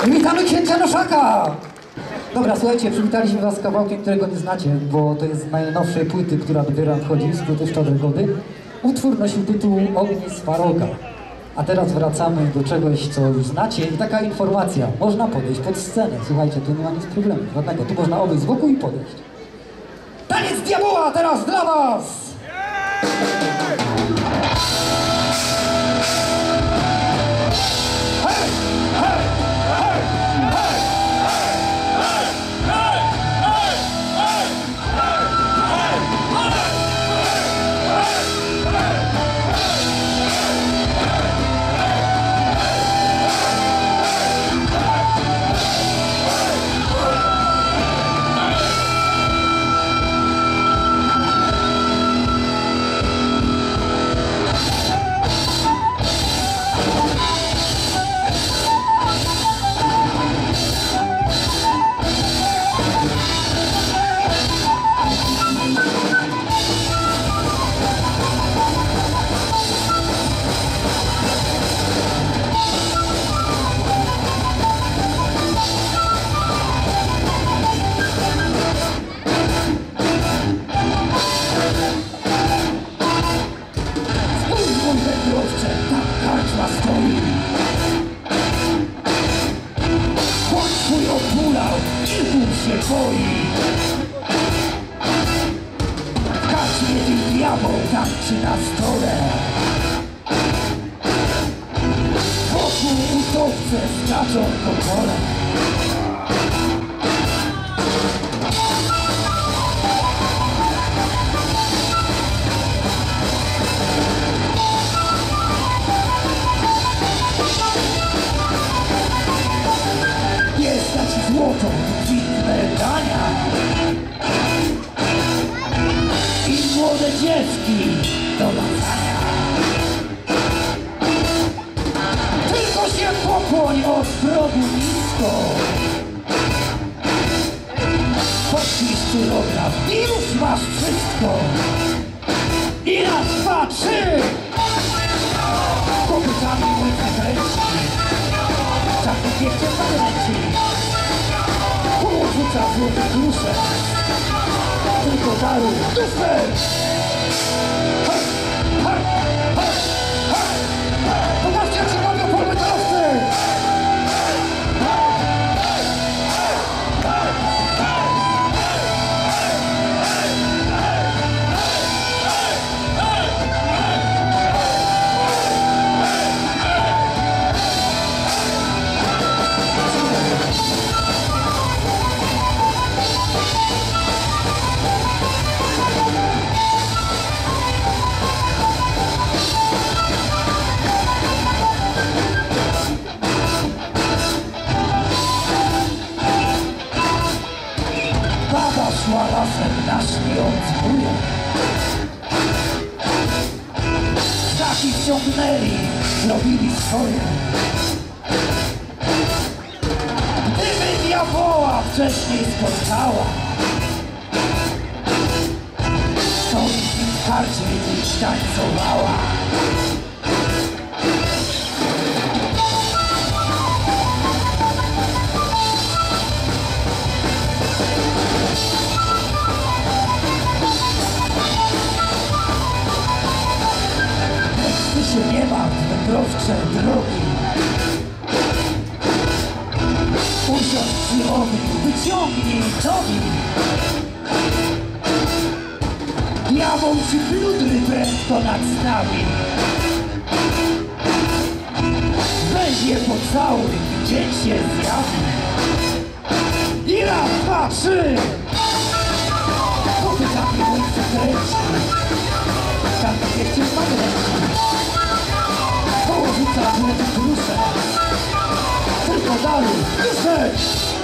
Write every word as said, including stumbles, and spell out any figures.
Witamy księcia Noszaka! Dobra, słuchajcie, przywitaliśmy was z kawałkiem, którego nie znacie, bo to jest z najnowszej płyty, która dopiero nadchodzi, z płyty Szczodre Gody. Utwór nosił tytuł Ognisk Waroga. A teraz wracamy do czegoś, co już znacie i taka informacja. Można podejść pod scenę. Słuchajcie, tu nie ma nic problemu żadnego. Tu można obejść z boku i podejść. Taniec diabła teraz dla was! W karczmie tych diabeł tańczy na stole. Wokół utopce skaczą po kole. Jest taki złoto, kwitne dania i młode dziewki do latania. Tylko się pokłoń od progu nisko. Podpisz cudowna i już masz wszystko. I raz, dwa, trzy. Kopytami łyka kręci, czarny piechcie pamięci. Koło rzuca złoty dusze, tylko daru duszę. Hej, hej, hej, hej, hej. Pokażcie, jak się bawią polmetalowcy. Baba szła lasem na śmiejąc buję. Ptaki ściągnęli, zrobili swoje. Gdyby diaboła wcześniej spotkała, to mi w karczmie dziś tańcowała. Ty się nie martw, wędrowcze drogi. Usiądź przy ogniu, wyciągnij nogi. Diabeł ci pludry prędko nadstawi. Weź je pocałuj, dzień się zjawi. I raz, dwa, trzy. Kopytami łyńce kręci, tam jak cię magneci. Koło rzuca złoty duszę, tylko dalej duszę.